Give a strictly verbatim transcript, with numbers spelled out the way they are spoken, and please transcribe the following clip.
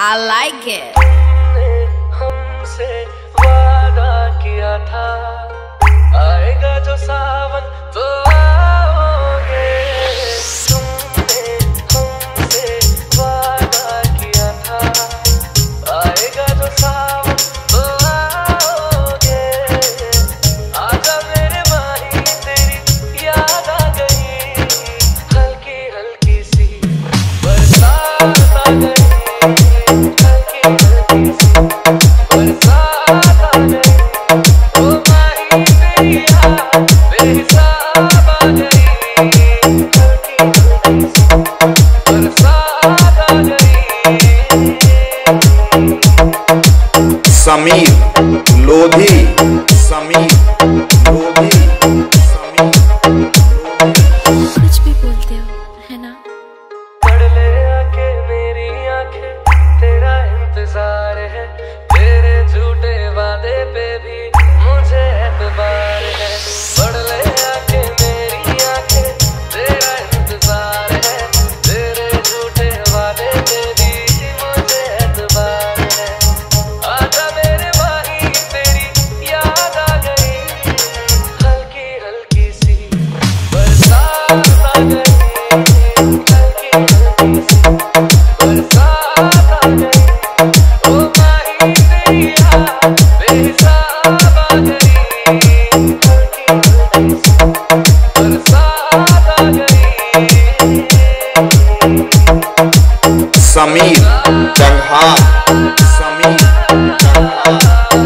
I like it. हमसे वादा किया था, आएगा जो सावन तो आओगे। तुमने हमसे वादा किया था, आएगा जो सावन तो आओगे। आजा मेरे माही तेरी याद आ गई, हल्की हल्की सी बरसात आ गई। समीर लोधी, समीर लोधी, समीर कुछ भी बोलते हो है ना। पढ़ ले आके मेरी आंखें, तेरा इंतजार है, तेरे झूठे वादे पे भी मुझे एतबार है। पढ़ ले आके मेरी आंखें, तेरा इंतजार है, तेरे झूठे वादे पे भी मुझे एतबार है। आजा मेरे भाई तेरी याद आ गई, हल्की हल्की सी बरसात आ गई। समीर चौहान, समीर चौहान।